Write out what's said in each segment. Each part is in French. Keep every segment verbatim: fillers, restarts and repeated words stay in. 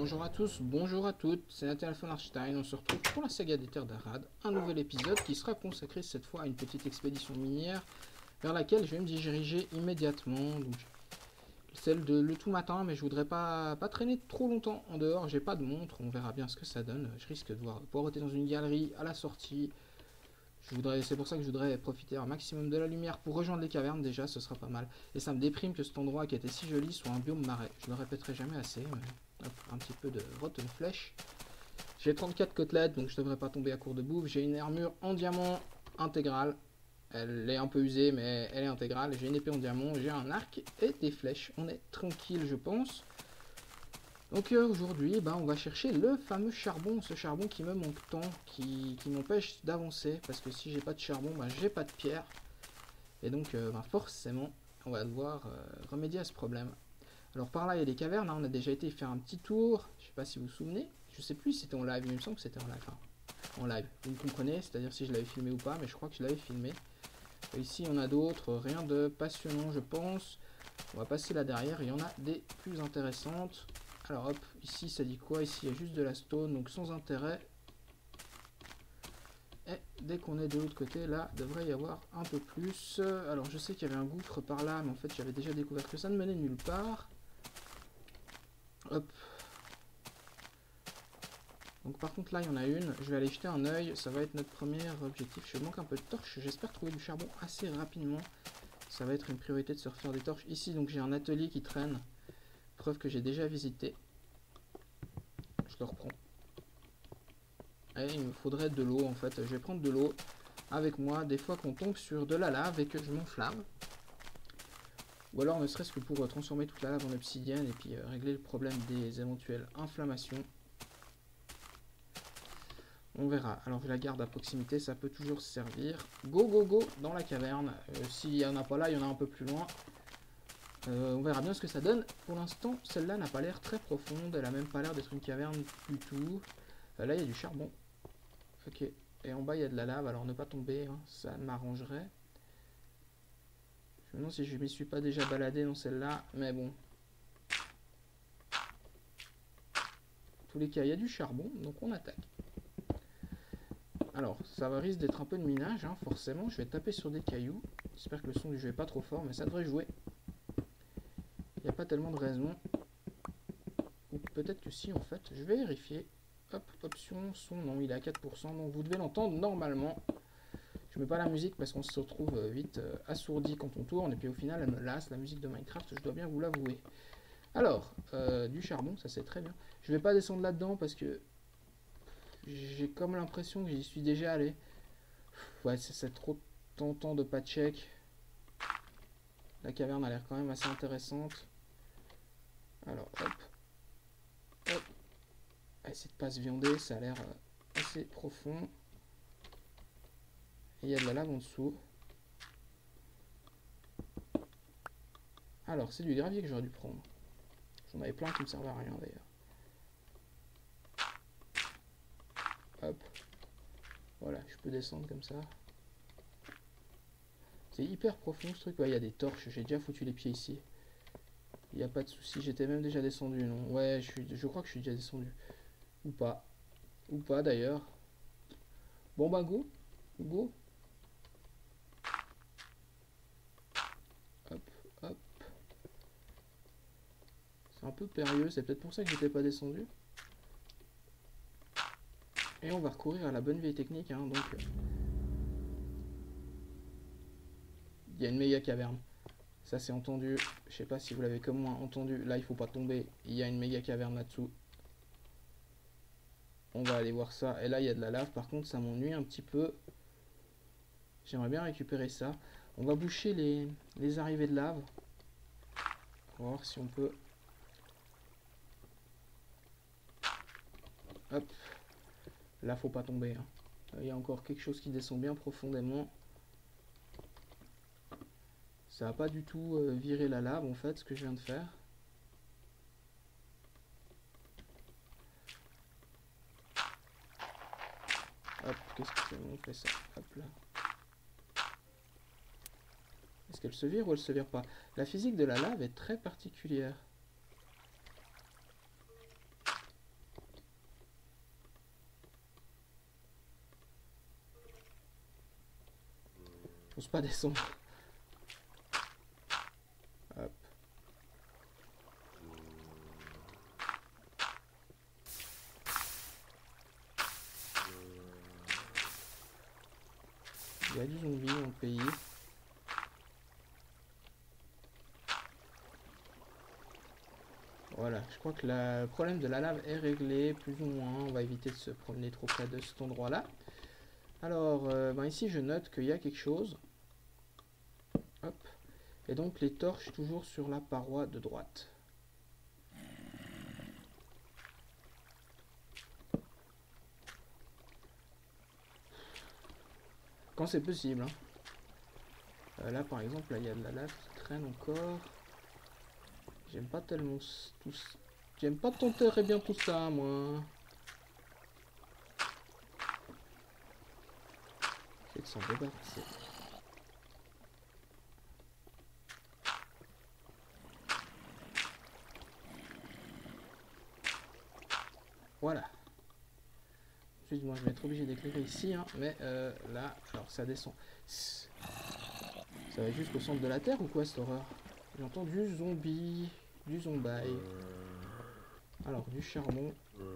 Bonjour à tous, bonjour à toutes, c'est Nathan von Arstein, on se retrouve pour la saga des Terres d'Arad, un nouvel épisode qui sera consacré cette fois à une petite expédition minière vers laquelle je vais me diriger immédiatement, donc celle de le tout matin, mais je voudrais pas, pas traîner trop longtemps en dehors, j'ai pas de montre, on verra bien ce que ça donne, je risque de voir poireauter dans une galerie à la sortie, je voudrais, c'est pour ça que je voudrais profiter un maximum de la lumière pour rejoindre les cavernes déjà, ce sera pas mal, et ça me déprime que cet endroit qui était si joli soit un biome marais, je le répéterai jamais assez, mais... Hop, un petit peu de rotten flèche. J'ai trente-quatre côtelettes, donc je devrais pas tomber à court de bouffe. J'ai une armure en diamant intégrale. Elle est un peu usée, mais elle est intégrale. J'ai une épée en diamant, j'ai un arc et des flèches. On est tranquille, je pense. Donc euh, aujourd'hui, bah, on va chercher le fameux charbon. Ce charbon qui me manque tant, qui, qui m'empêche d'avancer. Parce que si j'ai pas de charbon, bah, j'ai pas de pierre. Et donc euh, bah, forcément, on va devoir euh, remédier à ce problème. Alors par là il y a des cavernes, hein. On a déjà été faire un petit tour, je sais pas si vous vous souvenez, je sais plus si c'était en live, il me semble que c'était en live, enfin, en live, vous me comprenez, c'est-à-dire si je l'avais filmé ou pas, mais je crois que je l'avais filmé. Et ici on a d'autres, rien de passionnant je pense, on va passer là derrière, il y en a des plus intéressantes. Alors hop, ici ça dit quoi, ici il y a juste de la stone, donc sans intérêt. Et dès qu'on est de l'autre côté, là, devrait y avoir un peu plus. Alors je sais qu'il y avait un gouffre par là, mais en fait j'avais déjà découvert que ça ne menait nulle part. Hop. Donc par contre là il y en a une, je vais aller jeter un œil, ça va être notre premier objectif. Je manque un peu de torches, j'espère trouver du charbon assez rapidement. Ça va être une priorité de se refaire des torches. Ici donc j'ai un atelier qui traîne, preuve que j'ai déjà visité. Je le reprends. Et il me faudrait de l'eau en fait, je vais prendre de l'eau avec moi, des fois qu'on tombe sur de la lave et que je m'enflamme. Ou alors ne serait-ce que pour transformer toute la lave en obsidienne et puis euh, régler le problème des éventuelles inflammations. On verra. Alors je la garde à proximité, ça peut toujours servir. Go go go dans la caverne. Euh, S'il n'y en a pas là, il y en a un peu plus loin. Euh, on verra bien ce que ça donne. Pour l'instant, celle-là n'a pas l'air très profonde. Elle a même pas l'air d'être une caverne du tout. Euh, là, il y a du charbon. Ok. Et en bas, il y a de la lave. Alors ne pas tomber, hein, ça m'arrangerait. Je me demande si je m'y suis pas déjà baladé dans celle-là. Mais bon. En tous les cas, il y a du charbon. Donc on attaque. Alors, ça va risque d'être un peu de minage, hein, forcément. Je vais taper sur des cailloux. J'espère que le son du jeu n'est pas trop fort, mais ça devrait jouer. Il n'y a pas tellement de raison. Ou peut-être que si, en fait. Je vais vérifier. Hop, option, son, non, il est à quatre pour cent. Donc vous devez l'entendre normalement. Je mets pas la musique parce qu'on se retrouve vite euh, assourdi quand on tourne. Et puis au final, elle me lasse, la musique de Minecraft, je dois bien vous l'avouer. Alors, euh, du charbon, ça c'est très bien. Je vais pas descendre là-dedans parce que j'ai comme l'impression que j'y suis déjà allé. Ouais, c'est trop tentant de pas check. La caverne a l'air quand même assez intéressante. Alors, hop. Hop. Essayer de pas se viander, ça a l'air assez profond. Et il y a de la lave en dessous. Alors, c'est du gravier que j'aurais dû prendre. J'en avais plein qui me servaient à rien d'ailleurs. Hop. Voilà, je peux descendre comme ça. C'est hyper profond ce truc. Ouais, il y a des torches. J'ai déjà foutu les pieds ici. Il n'y a pas de souci. J'étais même déjà descendu, non? Ouais, je, suis, je crois que je suis déjà descendu. Ou pas. Ou pas d'ailleurs. Bon bah go. Go. Hop, hop. C'est un peu périlleux. C'est peut-être pour ça que j'étais pas descendu. Et on va recourir à la bonne vieille technique. Hein, donc, il y a une méga caverne. Ça c'est entendu. Je sais pas si vous l'avez comme moi entendu. Là il faut pas tomber. Il y a une méga caverne là-dessous. On va aller voir ça. Et là il y a de la lave. Par contre ça m'ennuie un petit peu. J'aimerais bien récupérer ça. On va boucher les, les arrivées de lave. On va voir si on peut. Hop. Là faut pas tomber. Hein. Il y a encore quelque chose qui descend bien profondément. Ça n'a pas du tout euh, viré la lave en fait ce que je viens de faire. Hop, qu'est-ce que c'est? On fait ça. Hop là. Est-ce qu'elle se vire ou elle se vire pas? La physique de la lave est très particulière. pas descendre. Hop. Il y a du zombie dans le pays. Voilà, je crois que le problème de la lave est réglé, plus ou moins. On va éviter de se promener trop près de cet endroit-là. Alors, euh, ben ici, je note qu'il y a quelque chose. Hop. Et donc, les torches toujours sur la paroi de droite. Quand c'est possible. Hein. Euh, là, par exemple, là, il y a de la lave qui traîne encore. J'aime pas tellement tout ça. J'aime pas tenter très bien tout ça, moi. C'est de s'en débarrasser. Voilà. Ensuite, moi, je vais être obligé d'éclairer ici, hein, mais euh, là, alors ça descend. Ça va jusqu'au centre de la Terre ou quoi, cette horreur? J'entends du zombie, du zombaille. Alors, du charbon.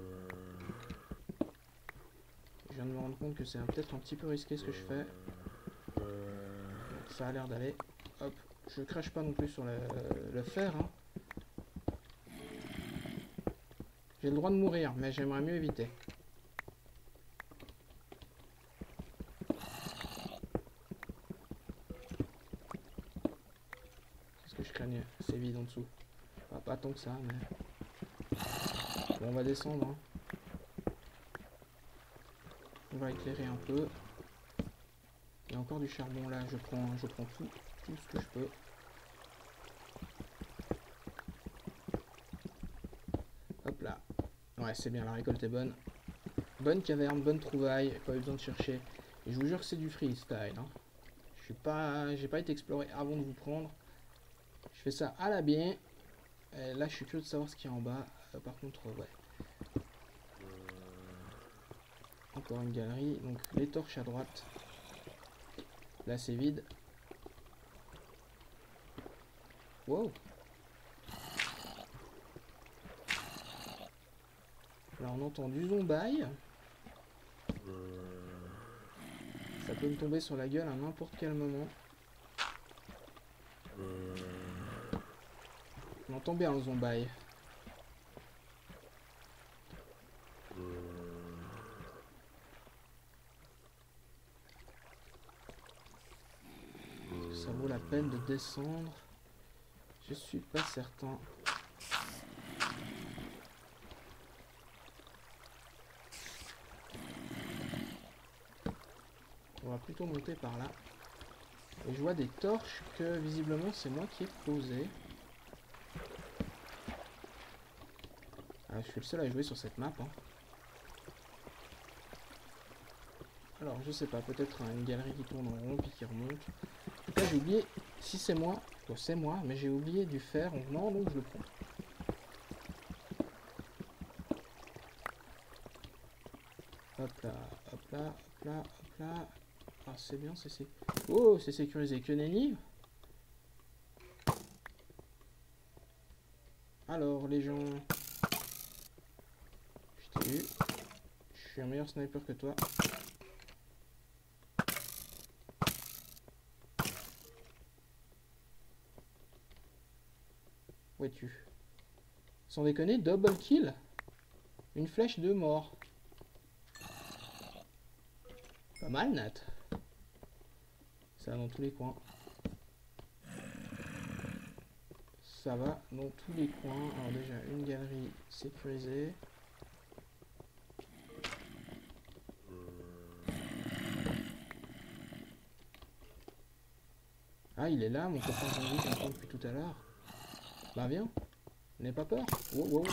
Je viens de me rendre compte que c'est peut-être un petit peu risqué ce que je fais. Donc, ça a l'air d'aller. Hop, je crache pas non plus sur le, le fer. Hein. J'ai le droit de mourir, mais j'aimerais mieux éviter. Qu'est-ce que je craignais? C'est vide en dessous. Pas, pas tant que ça, mais... Bon, on va descendre. Hein. On va éclairer un peu. Il y a encore du charbon là, je prends, je prends tout, tout ce que je peux. Hop là. Ouais, c'est bien, la récolte est bonne. Bonne caverne, bonne trouvaille, pas eu besoin de chercher. Et je vous jure que c'est du freestyle. Hein. Je suis pas, j'ai pas été exploré avant de vous prendre. Je fais ça à la bien. Et là, je suis curieux de savoir ce qu'il y a en bas. Euh, par contre, ouais. Encore une galerie. Donc, les torches à droite. Là, c'est vide. Wow. Là, on entend du zombaille. Ça peut me tomber sur la gueule à n'importe quel moment. On entend bien le zombaille. Ça vaut la peine de descendre. Je suis pas certain. On va plutôt monter par là. Et je vois des torches que visiblement c'est moi qui ai posé. Ah, je suis le seul à jouer sur cette map. Hein. Alors je sais pas, peut-être une galerie qui tourne en rond puis qui remonte. En tout cas j'ai oublié, si c'est moi, bon, c'est moi, mais j'ai oublié du fer en venant, donc je le prends. Hop là, hop là, hop là, hop là. Ah c'est bien, c'est c'est. Oh, c'est sécurisé. Que nenni. Alors les gens. Je t'ai eu. Je suis un meilleur sniper que toi. Où es-tu? Sans déconner, double kill. Une flèche de mort. Pas mal, Nat. Ça va dans tous les coins. Ça va dans tous les coins. Alors déjà, une galerie sécurisée. Ah, il est là, mon copain zombie qui m'attend depuis tout à l'heure. Bah viens, n'aie pas peur. Wow, wow.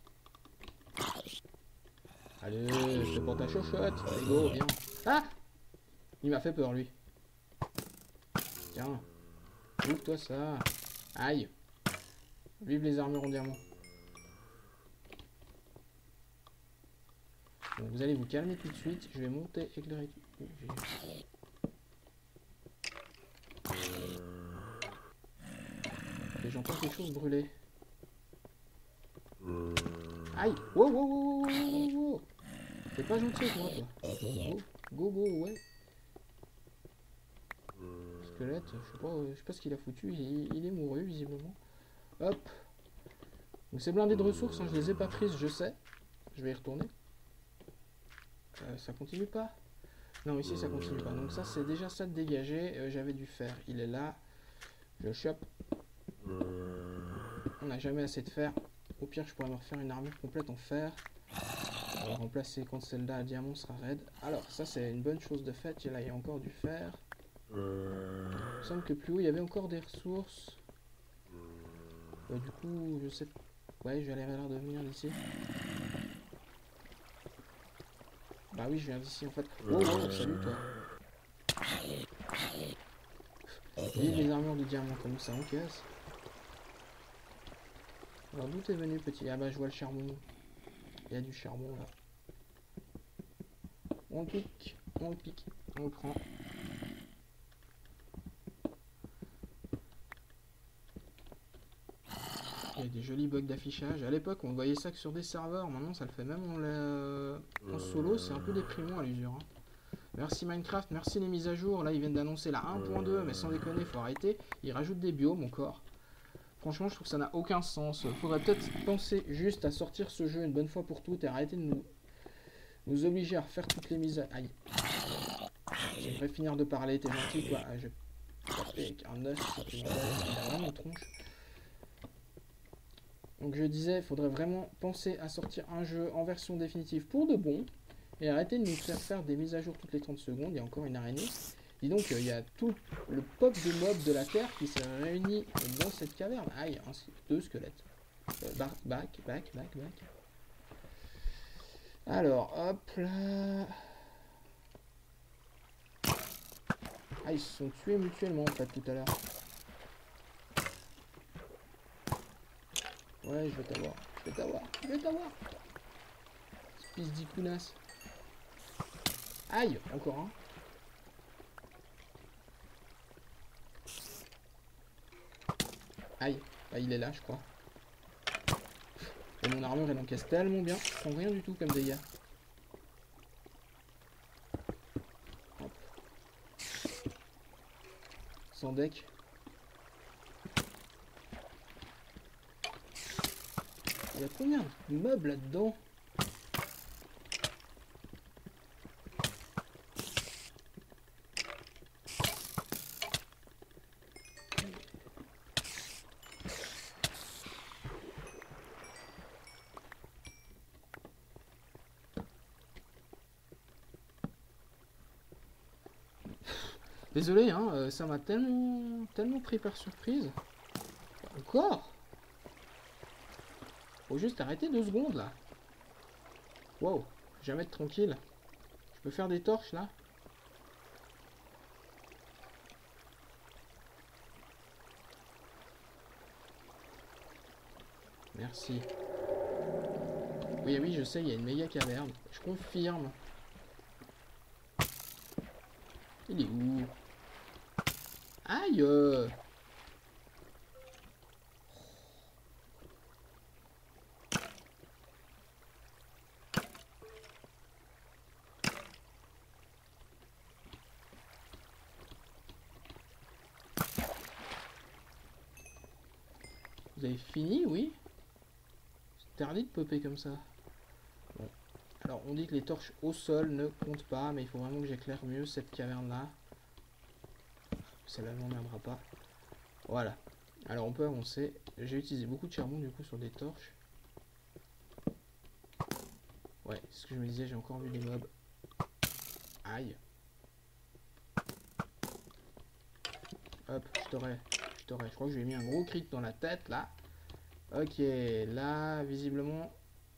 Allez, je te porte ta chochotte. Allez, go, viens. Ah! Il m'a fait peur, lui. Tiens. Ouvre-toi ça. Aïe. Vive les armures en diamant. Bon, vous allez vous calmer tout de suite. Je vais monter, éclairer. j'entends quelque chose brûler. Aïe! Wow, wow, wow, wow, wow, wow. T'es pas gentil avec moi, toi. Go, go, go, ouais. Squelette, je sais pas, je sais pas ce qu'il a foutu, il, il est mouru, visiblement. Hop. Donc c'est blindé de ressources, hein, je les ai pas prises, je sais. Je vais y retourner. Euh, ça continue pas? Non, ici ça continue pas. Donc ça, c'est déjà ça de dégagé. Euh, J'avais du fer, il est là. Je le chope. On n'a jamais assez de fer. Au pire, je pourrais me refaire une armure complète en fer. On va remplacer quand celle-là à diamant sera raide. Alors, ça, c'est une bonne chose de fait. Et là, il y a encore du fer. Il me semble que plus haut, il y avait encore des ressources. Bah, du coup, je sais... Ouais, je vais aller vers de venir d'ici. Bah oui, je viens d'ici, en fait. Oh, oh, salut, toi. Vive les armures de diamant, comme ça, on casse. Alors, d'où t'es venu, petit? Ah bah, je vois le charbon. Il y a du charbon, là. On le pique, on le pique, on le prend. Il y a des jolis bugs d'affichage. À l'époque, on voyait ça que sur des serveurs. Maintenant, ça le fait même en, la... en solo. C'est un peu déprimant à l'usure. Hein. Merci Minecraft, merci les mises à jour. Là, ils viennent d'annoncer la un point deux, mais sans déconner, faut arrêter. Ils rajoutent des biomes encore. Franchement, je trouve que ça n'a aucun sens. Faudrait peut-être penser juste à sortir ce jeu une bonne fois pour toutes et arrêter de nous, nous obliger à refaire toutes les mises à... Aïe. J'aimerais finir de parler, t'es gentil, quoi. Ah, je vais taper avec un œuf supplémentaire. Il a vraiment une tronche. Donc je disais, il faudrait vraiment penser à sortir un jeu en version définitive pour de bon. Et arrêter de nous faire faire des mises à jour toutes les trente secondes. Il y a encore une araignée. Dis donc, il y a tout le pop de mobs de la Terre qui s'est réuni dans cette caverne. Aïe, un, deux squelettes. Euh, back, back, back, back, back. Alors, hop là. Ah, ils se sont tués mutuellement en fait tout à l'heure. Ouais, je vais t'avoir. Je vais t'avoir. Je vais t'avoir. Espèce d'icounasse. Aïe, encore un. Aïe, bah, il est là, je crois. Et mon armure, elle encaisse tellement bien. Je prends rien du tout comme dégâts. Hop. Sans deck. Il y a combien de meubles là-dedans? Désolé, hein, euh, ça m'a tellement, tellement pris par surprise. Encore? Faut juste arrêter deux secondes, là. Wow, jamais être tranquille. Je peux faire des torches, là? Merci. Oui, oui, je sais, il y a une méga caverne. Je confirme. Il est où? Aïe! Vous avez fini, oui? C'est interdit de popper comme ça. Bon. Alors, on dit que les torches au sol ne comptent pas, mais il faut vraiment que j'éclaire mieux cette caverne-là. Celle-là ne m'emmerdera pas. Voilà. Alors, on peut avancer. J'ai utilisé beaucoup de charbon, du coup, sur des torches. Ouais, c'est ce que je me disais, j'ai encore vu des mobs. Aïe. Hop, je t'aurais. Je t'aurais. Je crois que je lui ai mis un gros crit dans la tête, là. Ok, là, visiblement...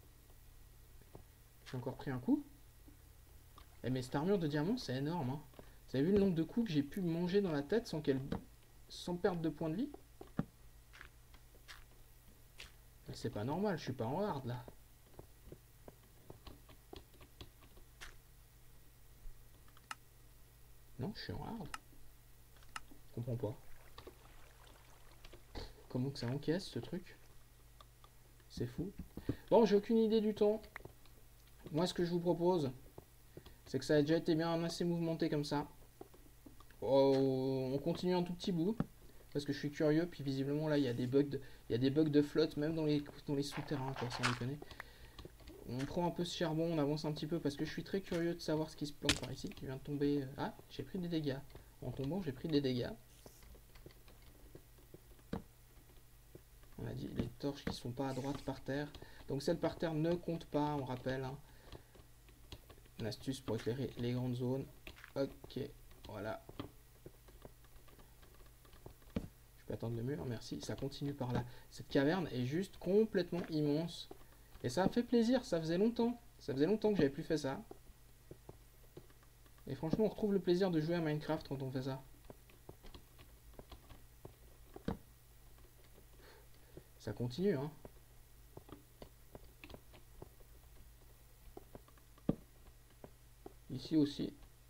J'ai encore pris un coup. Eh, mais cette armure de diamant, c'est énorme, hein. Vous avez vu le nombre de coups que j'ai pu manger dans la tête sans qu'elle... sans perdre de points de vie? C'est pas normal, je suis pas en hard, là. Non, je suis en hard. Je comprends pas. comment que ça encaisse ce truc. C'est fou. Bon, j'ai aucune idée du temps. Moi, ce que je vous propose, c'est que ça a déjà été bien assez mouvementé comme ça. Oh, on continue un tout petit bout. Parce que je suis curieux. Puis visiblement, là, il y a des bugs de, il y a des bugs de flotte, même dans les, dans les souterrains, quoi, sans déconner. On prend un peu ce charbon, on avance un petit peu parce que je suis très curieux de savoir ce qui se plante par ici. Qui vient de tomber. Ah, j'ai pris des dégâts. En tombant, j'ai pris des dégâts. On a dit les torches qui sont pas à droite par terre. Donc celles par terre ne comptent pas, on rappelle. Hein. Une astuce pour éclairer les grandes zones. Ok, voilà. Je peux attendre le mur, merci. Ça continue par là. Cette caverne est juste complètement immense. Et ça me fait plaisir, ça faisait longtemps. Ça faisait longtemps que j'avais plus fait ça. Et franchement, on retrouve le plaisir de jouer à Minecraft quand on fait ça. Ça continue, hein. Ici aussi.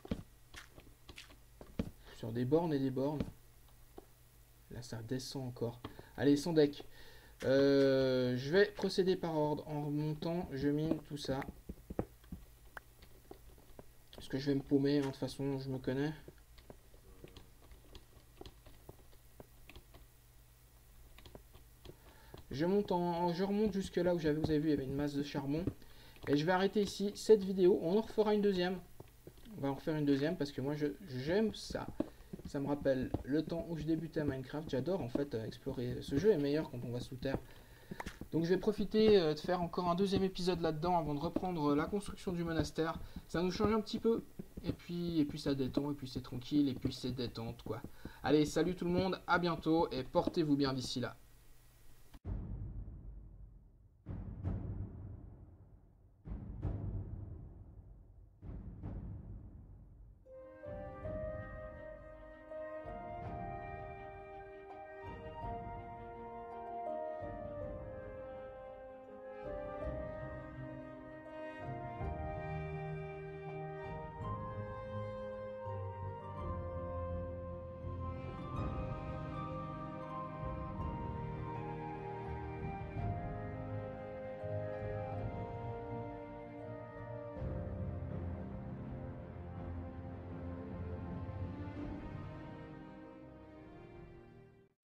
Sur des bornes et des bornes. Là, ça descend encore. Allez, sans deck. Euh, je vais procéder par ordre. En remontant, je mine tout ça. Parce que je vais me paumer, hein, de toute façon, je me connais. Je monte en, je remonte jusque là où j'avais, vous avez vu, il y avait une masse de charbon. Et je vais arrêter ici cette vidéo. On en refera une deuxième. On va en refaire une deuxième parce que moi, je j'aime ça. Ça me rappelle le temps où je débutais à Minecraft. J'adore en fait explorer. Ce jeu est meilleur quand on va sous terre. Donc je vais profiter de faire encore un deuxième épisode là-dedans avant de reprendre la construction du monastère. Ça nous change un petit peu. Et puis, et puis ça détend, et puis c'est tranquille, et puis c'est détente quoi. Allez, salut tout le monde, à bientôt et portez-vous bien d'ici là.